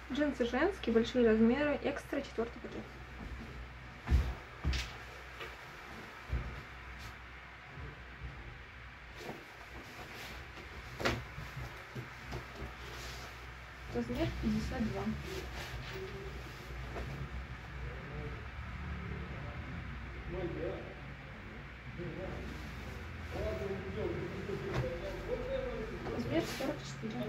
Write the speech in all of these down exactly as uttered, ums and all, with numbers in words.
Джинсы женские, большие размеры, экстра, четвертый пакет. Размер пятьдесят два. Размер сорок четыре.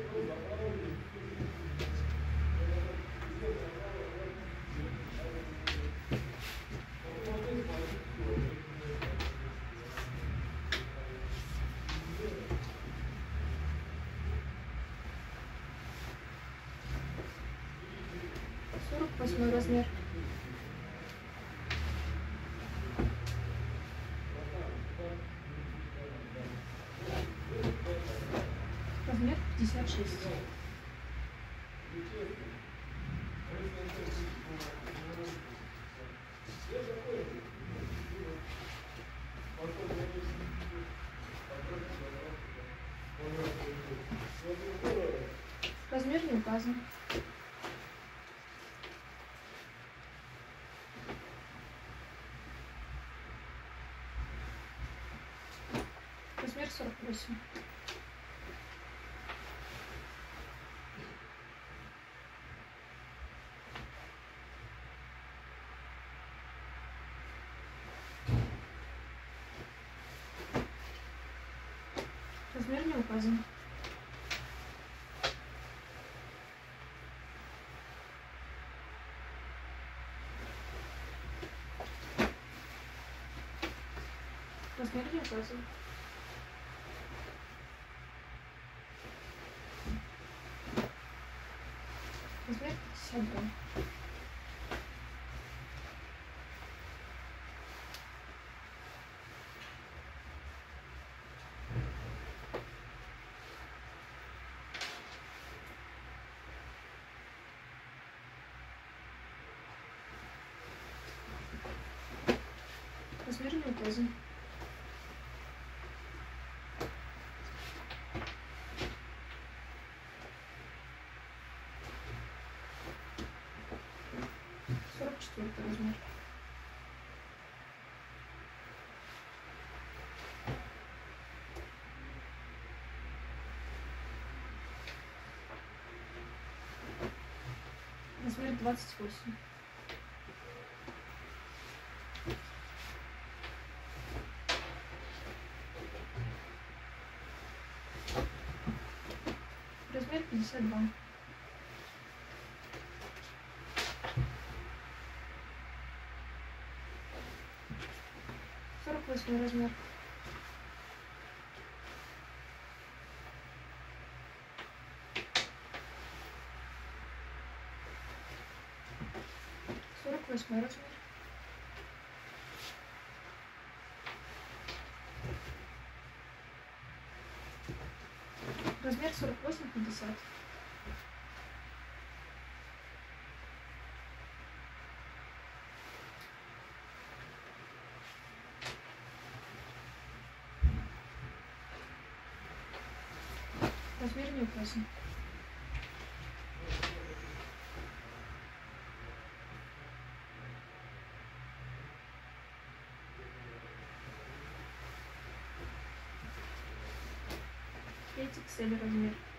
сорок восьмой размер. Размер пятьдесят шесть. Размер не указан. Размер сорок восемь. Размер не указан. Размер не указан. Размер пятьдесят два. Размер не указан. сорок четвертый размер. Размер двадцать восемь. Размер пятьдесят два. сорок восьмой размер. сорок восьмой размер. Размер сорок восемь пятьдесят. Размер не указан. пять икс эль размер.